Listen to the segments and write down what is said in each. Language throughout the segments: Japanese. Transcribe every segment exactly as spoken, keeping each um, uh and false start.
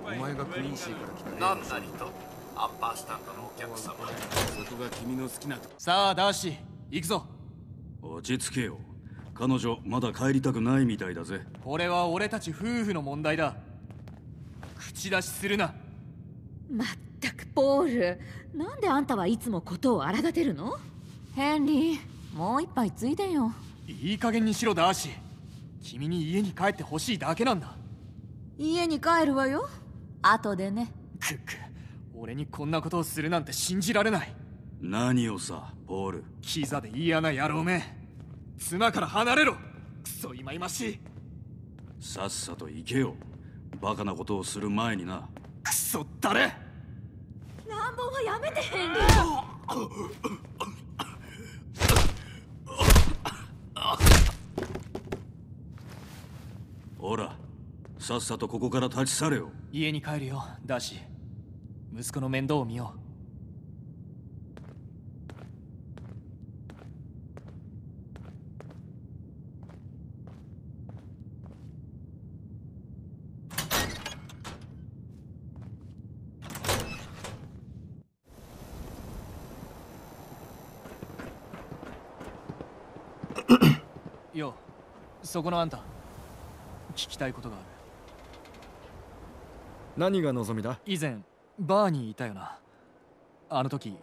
お前がクイーンシーから来た。 何なりとアッパースタンドのお客様。 そこが君の好きなと。 さあダーシー行くぞ。 落ち着けよ。彼女まだ帰りたくないみたいだぜ。 これは俺たち夫婦の問題だ。口出しするな。 まったくポール、なんであんたはいつもことを荒立てるの？ヘンリー、もう一杯ついでよ。 いい加減にしろダーシー。君に家に帰ってほしいだけなんだ。 家に帰るわよ、後でね。 クック、俺にこんなことをするなんて信じられない。 何をさ、ポール。 キザで嫌な野郎め。妻から離れろ。クソ忌々しい。 さっさと行けよ。バカなことをする前にな。 クソ誰。 乱暴はやめてヘンリー。 ほら、さっさとここから立ち去れよ。 家に帰るよダーシー。息子の面倒を見よう。よ、そこのあんた、聞きたいことがある。 何が望みだ？ 以前バーにいたよな。あの時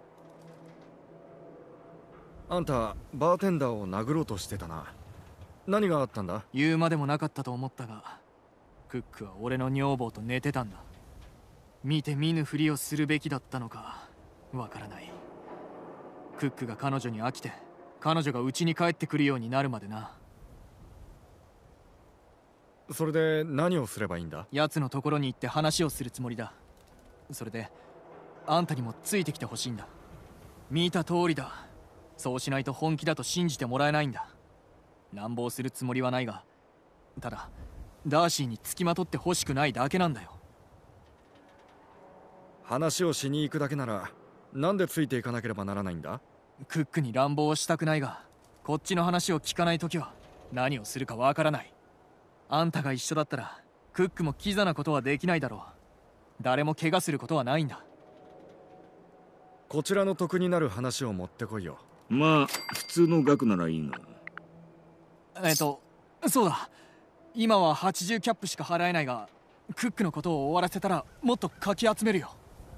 あんたバーテンダーを殴ろうとしてたな。何があったんだ？ 言うまでもなかったと思ったが、クックは俺の女房と寝てたんだ。見て見ぬふりをするべきだったのかわからない。クックが彼女に飽きて、彼女が家に帰ってくるようになるまでな。 それで何をすればいいんだ？ 奴のところに行って話をするつもりだ。それであんたにもついてきてほしいんだ。見た通りだ。そうしないと本気だと信じてもらえないんだ。乱暴するつもりはないが、ただダーシーにつきまとってほしくないだけなんだよ。 話をしに行くだけならなんでついていかなければならないんだ？ クックに乱暴をしたくないが、こっちの話を聞かないときは何をするかわからない。あんたが一緒だったらクックもキザなことはできないだろう。誰も怪我することはないんだ。 こちらの得になる話を持ってこいよ。 まあ普通の額ならいいが。 えっとそうだ、今ははちじゅうキャップしか払えないが、クックのことを終わらせたらもっとかき集めるよ。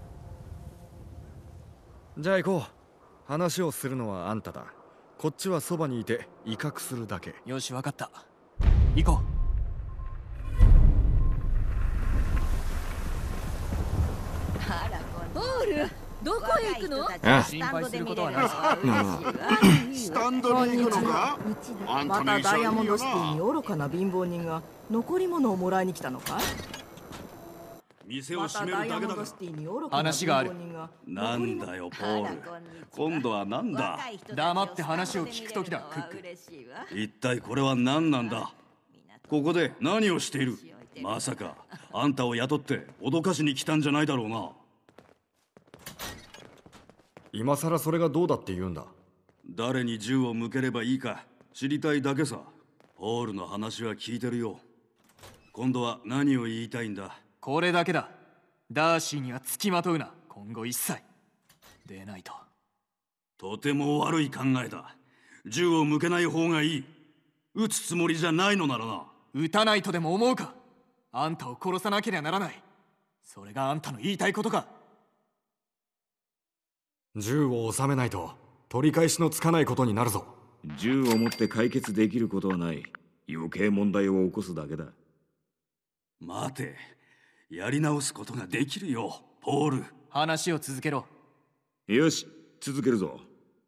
じゃあ行こう。話をするのはあんただ。こっちはそばにいて威嚇するだけ。 よし、分かった。行こう。 ポール、どこへ行くの？ ああ、心配することはない。 スタンドに行くのか？あんたのまたダイヤモンドシティによ愚かな貧乏人が残り物をもらいに来たのか？ 店を閉めるだけだから。 話がある。 なんだよポール、今度はなんだ？ 黙って話を聞くときだクック。 一体これは何なんだ？ここで何をしている？まさかあんたを雇って脅かしに来たんじゃないだろうな。 今さらそれがどうだって言うんだ？ 誰に銃を向ければいいか知りたいだけさ。ポールの話は聞いてるよ。今度は何を言いたいんだ？ これだけだ。ダーシーにはつきまとうな、今後一切。でないと。 とても悪い考えだ。銃を向けない方がいい。撃つつもりじゃないのならな。 撃たないとでも思うか？あんたを殺さなければならない。それがあんたの言いたいことか？ 銃を収めないと取り返しのつかないことになるぞ。 銃を持って解決できることはない。余計問題を起こすだけだ。 待て、やり直すことができるよポール。 話を続けろ。 よし、続けるぞ。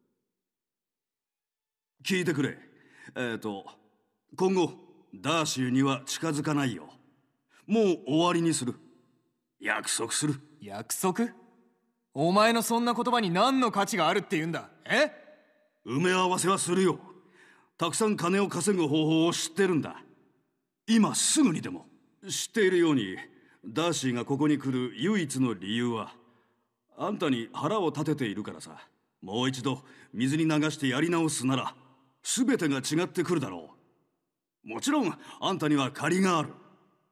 聞いてくれ。えっと今後ダーシーには近づかないよ。もう終わりにする。約束する。 約束？お前のそんな言葉に何の価値があるって言うんだ？え？ 埋め合わせはするよ。たくさん金を稼ぐ方法を知ってるんだ。今すぐにでも。知っているようにダーシーがここに来る唯一の理由はあんたに腹を立てているからさ。もう一度水に流してやり直すなら全てが違ってくるだろう。もちろんあんたには借りがある。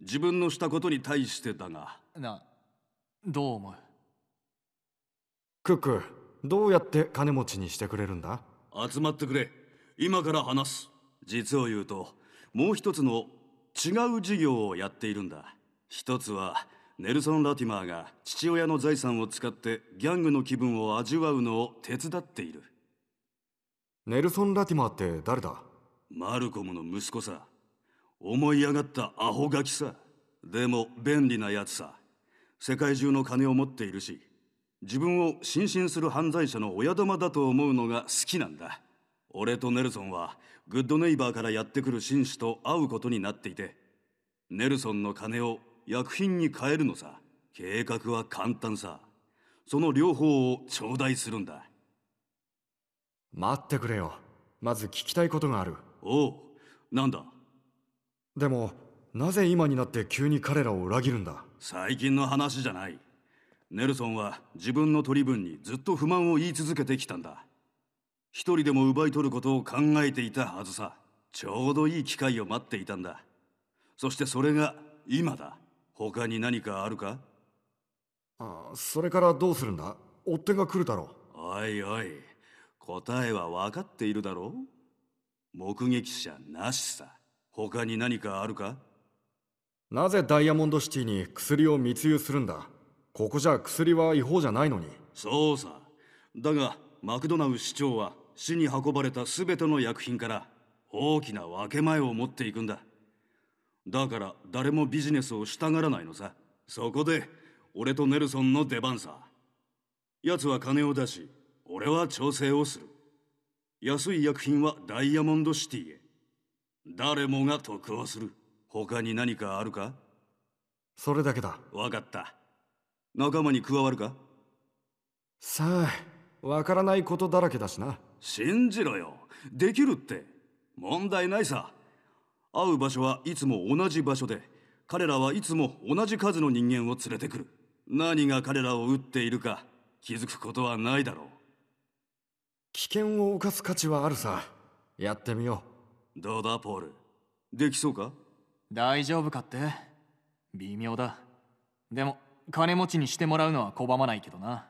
自分のしたことに対してだが。 な、どう思う？ クック、どうやって金持ちにしてくれるんだ？ 集まってくれ。今から話す。実を言うと、もう一つの違う事業をやっているんだ。一つはネルソン・ラティマーが父親の財産を使ってギャングの気分を味わうのを手伝っている。 ネルソン・ラティマーって誰だ？ マルコムの息子さ。思い上がったアホガキさ。でも便利なやつさ。世界中の金を持っているし、自分を心身する犯罪者の親玉だと思うのが好きなんだ。俺とネルソンはグッドネイバーからやってくる紳士と会うことになっていて、ネルソンの金を薬品に変えるのさ。計画は簡単さ。その両方を頂戴するんだ。 待ってくれよ。まず聞きたいことがある。 おう、なんだ？ でもなぜ今になって急に彼らを裏切るんだ？ 最近の話じゃない。ネルソンは自分の取り分にずっと不満を言い続けてきたんだ。一人でも奪い取ることを考えていたはずさ。ちょうどいい機会を待っていたんだ。そしてそれが今だ。他に何かあるか？ ああ、それからどうするんだ？追っ手が来るだろう。おいおい、答えは分かっているだろう。目撃者なしさ。他に何かあるか？ なぜダイヤモンドシティに薬を密輸するんだ？ここじゃ薬は違法じゃないのに。 そうさ。だがマクドナウ市長は市に運ばれた全ての薬品から大きな分け前を持っていくんだ。だから誰もビジネスをしたがらないのさ。そこで俺とネルソンの出番さ。奴は金を出し、俺は調整をする。安い薬品はダイヤモンドシティへ。誰もが得をする。他に何かあるか？ それだけだ。 わかった。仲間に加わるか？ さあ、わからないことだらけだしな。 信じろよ。できるって。問題ないさ。会う場所はいつも同じ場所で、彼らはいつも同じ数の人間を連れてくる。何が彼らを撃っているか気づくことはないだろう。 危険を冒す価値はあるさ。やってみよう。どうだポール、できそうか？ 大丈夫かって？微妙だ。でも金持ちにしてもらうのは拒まないけどな。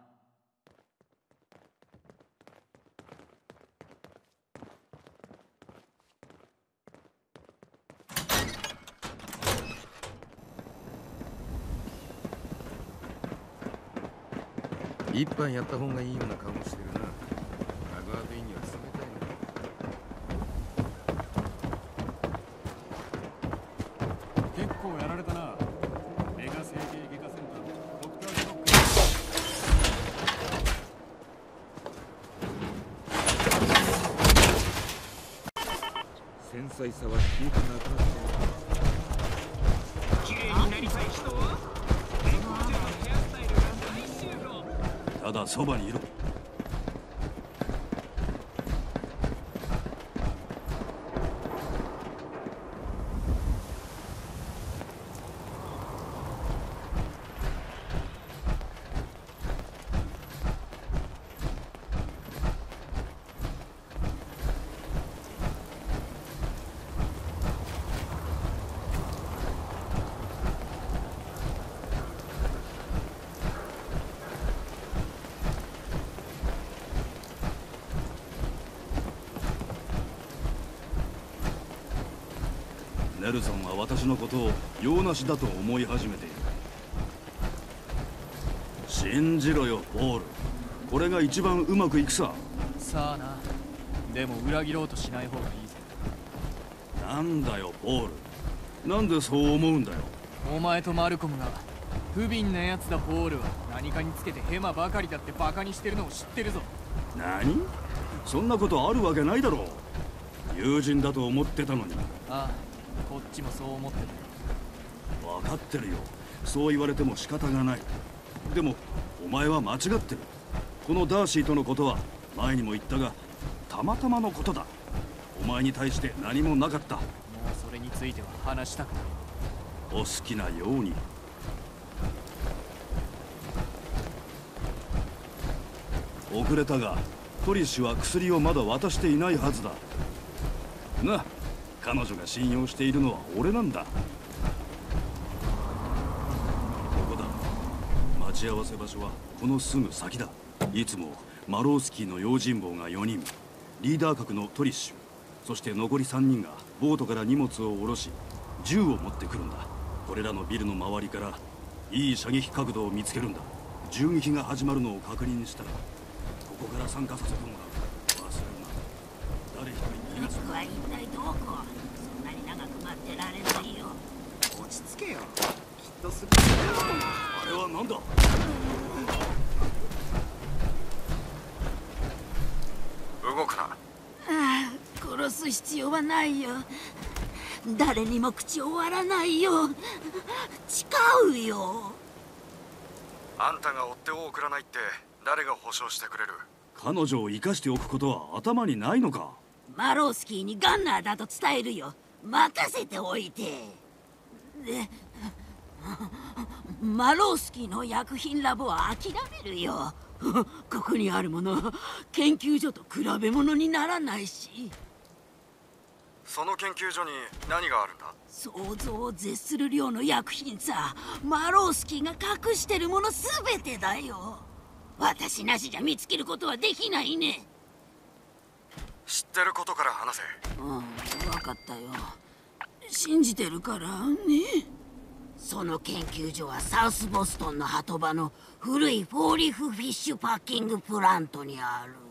一杯やった方がいいような顔してるな。ラガーデイには冷たいの。結構やられたな。メガ整形外科センターのドクター・ジョック。 繊細さは消えてなくなった。綺麗になりたい人はただそばにいろ。ネルソンは私のことを用なしだと思い始めている。信じろよポール。これが一番うまくいくさ。 さあな。でも裏切ろうとしない方がいいぜ。 なんだよポール、なんでそう思うんだよ。 お前とマルコムが不憫なやつだ。ポールは何かにつけてヘマばかりだってバカにしてるのを知ってるぞ。 何？そんなことあるわけないだろう。友人だと思ってたのに。 ああ、こっちもそう思ってる。 分かってるよ。そう言われても仕方がない。でもお前は間違ってる。このダーシーとのことは前にも言ったがたまたまのことだ。お前に対して何もなかった。もうそれについては話したくない。 お好きなように。遅れたがトリッシュは薬をまだ渡していないはずだな。彼女が信用しているのは俺なんだ。 待ち合わせ場所はこのすぐ先だ。いつもマロースキーの用心棒がよにん、リーダー格のトリッシュ、そして残りさんにんがボートから荷物を下ろし銃を持ってくるんだ。これらのビルの周りからいい射撃角度を見つけるんだ。銃撃が始まるのを確認したらここから参加させてもらう。忘れるな。誰一人逃がすな。 僕は一体どこ？そんなに長く待ってられないよ。 落ち着けよ。きっとする。 あれは何だ？ 動くな。 ああ、殺す必要はないよ。誰にも口を割らないよ。誓うよ。 あんたが追ってを送らないって誰が保証してくれる？ 彼女を生かしておくことは頭にないのか？ マロースキーにガンナーだと伝えるよ。任せておいて。で、マロースキーの薬品ラボは諦めるよ。ここにあるものは研究所と比べ物にならないし。 その研究所に何があるんだ？ 想像を絶する量の薬品さ。マロースキーが隠してるもの全てだよ。私なしじゃ見つけることはできないね。 知ってることから話せ。 うん、分かったよ。信じてるからね。その研究所はサウスボストンの鳩場の古いフォーリフフィッシュパッキングプラントにある。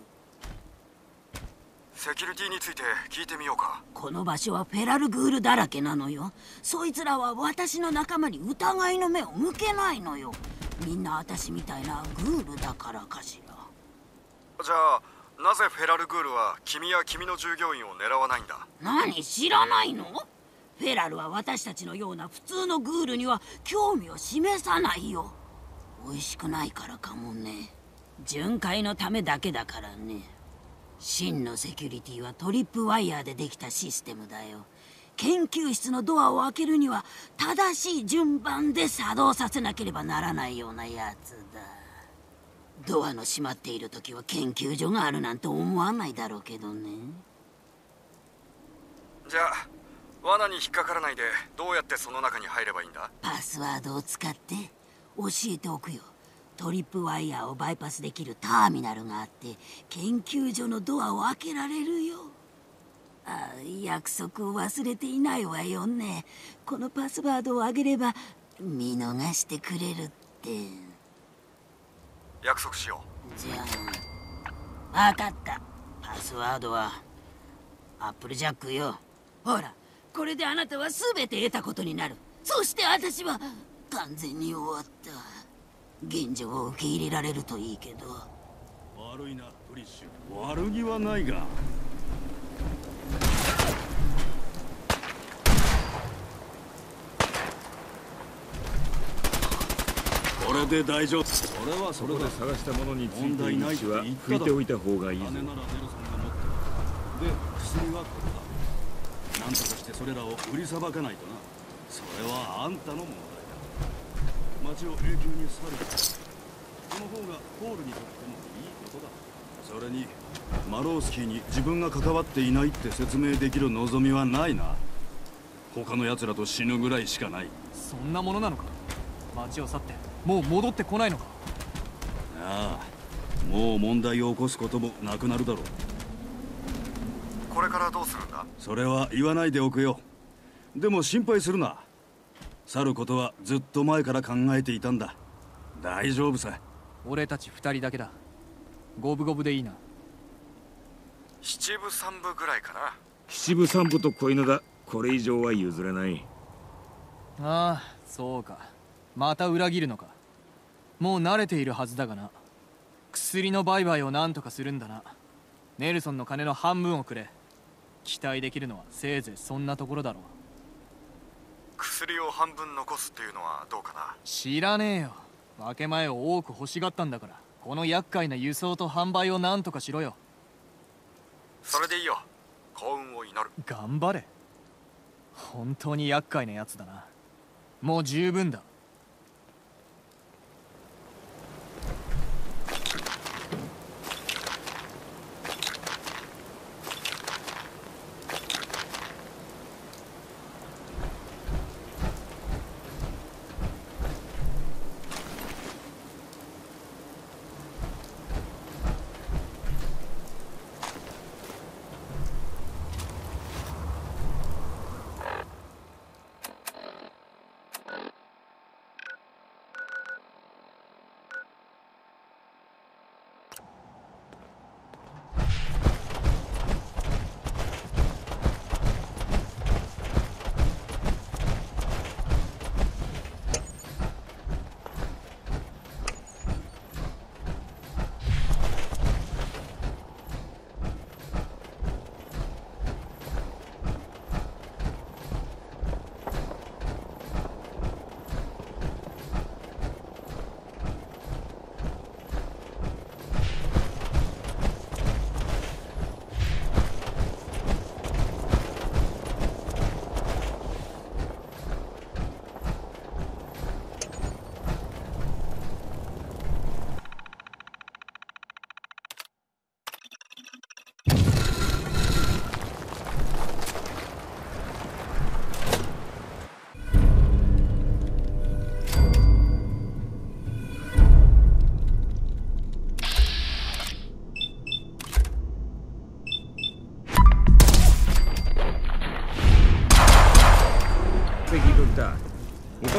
セキュリティについて聞いてみようか。 この場所はフェラルグールだらけなのよ。そいつらは私の仲間に疑いの目を向けないのよ。みんな私みたいなグールだからかしら。 じゃあなぜフェラルグールは君や君の従業員を狙わないんだ？ 何、知らないの？フェラルは私たちのような普通のグールには興味を示さないよ。美味しくないからかもね。巡回のためだけだからね。真のセキュリティはトリップワイヤーでできたシステムだよ。研究室のドアを開けるには正しい順番で作動させなければならないようなやつだ。ドアの閉まっている時は研究所があるなんて思わないだろうけどね。 じゃあ罠に引っかからないでどうやってその中に入ればいいんだ？ パスワードを使って教えておくよ。トリップワイヤーをバイパスできるターミナルがあって研究所のドアを開けられるよ。あ、約束を忘れていないわよね。このパスワードを上げれば見逃してくれるって。 約束しよう。じゃあ分かった。パスワードはアップルジャックよ。ほら、これであなたは全て得たことになる。そして私は完全に終わった。現状を受け入れられるといいけど。 悪いなトリッシュ、悪気はないが。これで大丈夫。それはそれだ。 探したものについている石は拭いておいた方がいいぞ。 金ならネルソンが持ってる。で、薬はここだ。なんとかしてそれらを売りさばかないとな。それはあんたの問題だ。町を永久に去る。その方がポールにとってもいいことだ。それにマロースキーに自分が関わっていないって説明できる望みはないな。他の奴らと死ぬぐらいしかない。 そんなものなのか。町を去ってもう戻ってこないのか。 ああ、もう問題を起こすこともなくなるだろう。 これからどうするんだ？ それは言わないでおくよ。でも心配するな。去ることはずっと前から考えていたんだ。大丈夫さ。 俺たち二人だけだ。五分五分でいいな。 七分三分ぐらいかな。 七分三分と小犬だ。これ以上は譲れない。 ああ、そうか。また裏切るのか。もう慣れているはずだがな。薬の売買を何とかするんだな。ネルソンの金の半分をくれ。期待できるのはせいぜいそんなところだろう。 薬を半分残すっていうのはどうかな？ 知らねえよ。分け前を多く欲しがったんだから、この厄介な輸送と販売を何とかしろよ。 それでいいよ。幸運を祈る。 頑張れ。本当に厄介なやつだな。もう十分だ。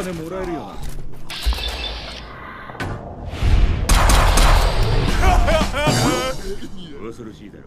金もらえるよな。恐ろしいだろ。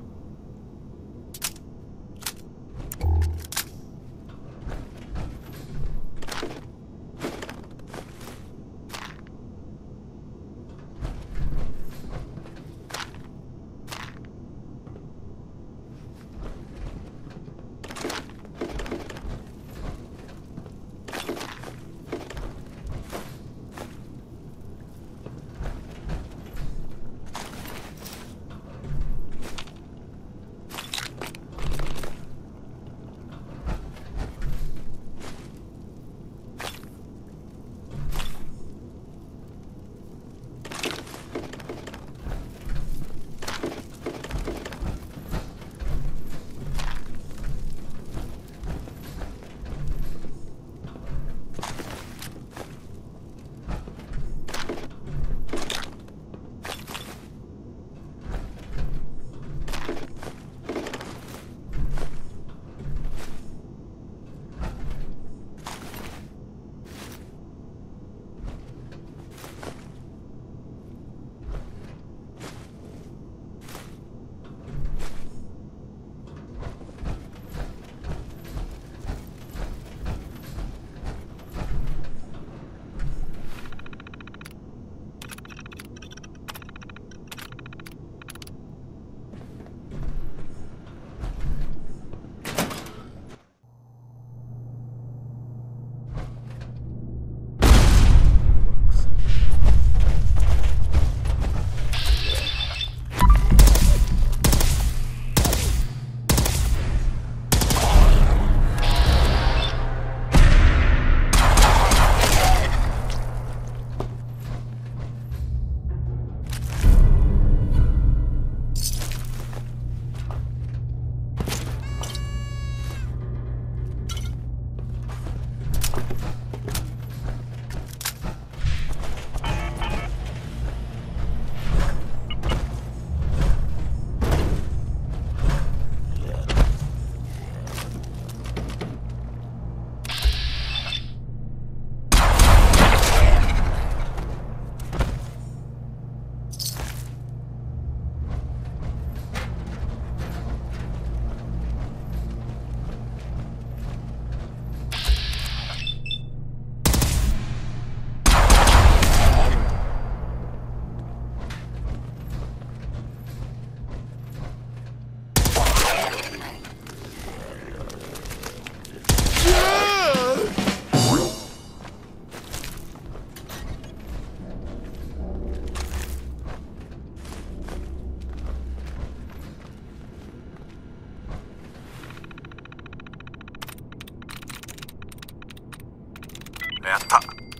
やった。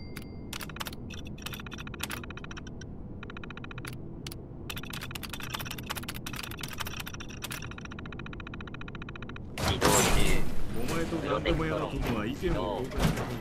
移動中。 お前とガンダム屋の友は意見を交換した方がいい。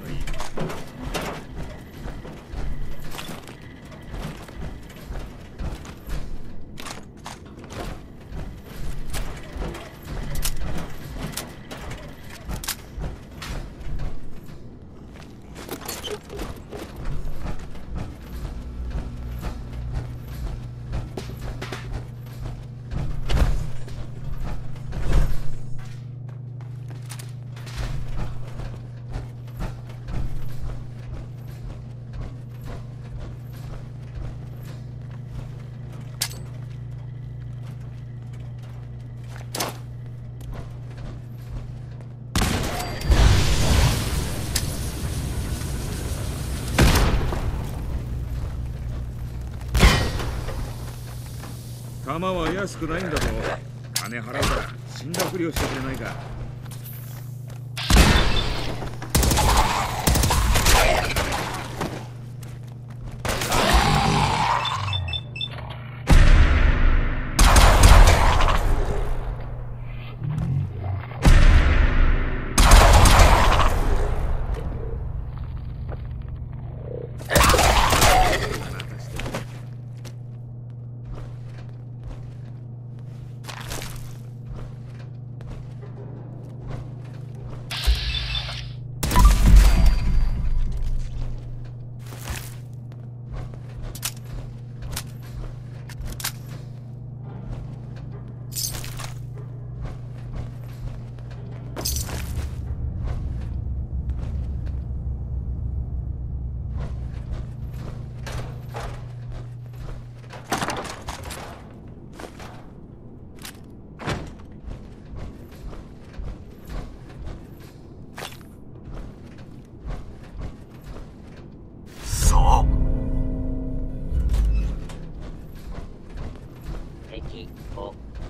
弾は安くないんだぞ。金払うから死んだふりをしてくれないか。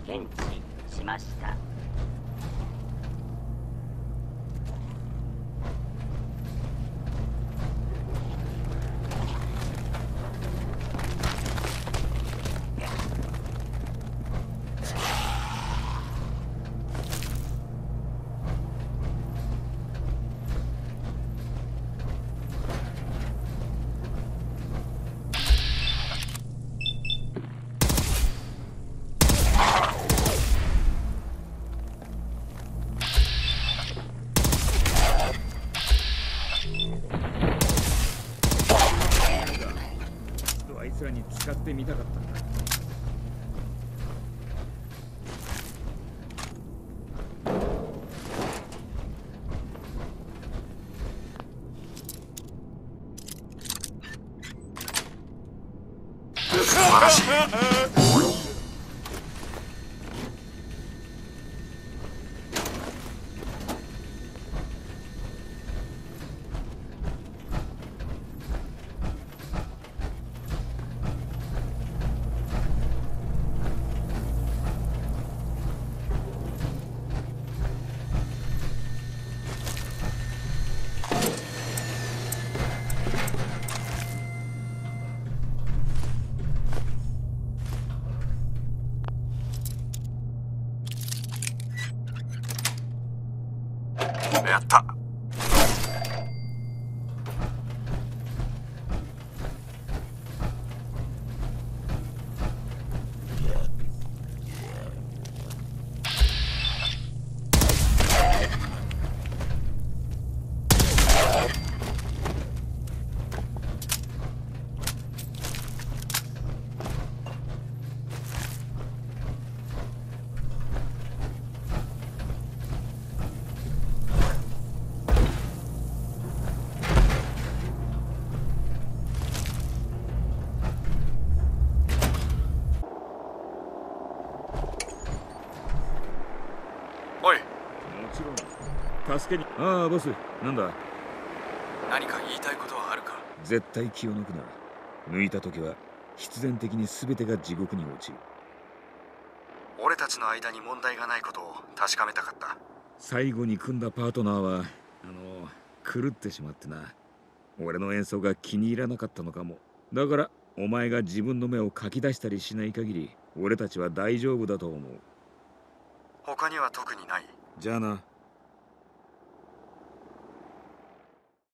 検知しました。 あいつらに使ってみたかったんだ。 素晴らしい。やった。 おい。 もちろん助けに。ああボス、なんだ。 何か言いたいことはあるか。 絶対気を抜くな。抜いた時は必然的に全てが地獄に落ちる。 俺たちの間に問題がないことを確かめたかった。 最後に組んだパートナーはあの狂ってしまってな。俺の演奏が気に入らなかったのかも。だからお前が自分の目をかき出したりしない限り俺たちは大丈夫だと思う。 他には特にない。 じゃあな。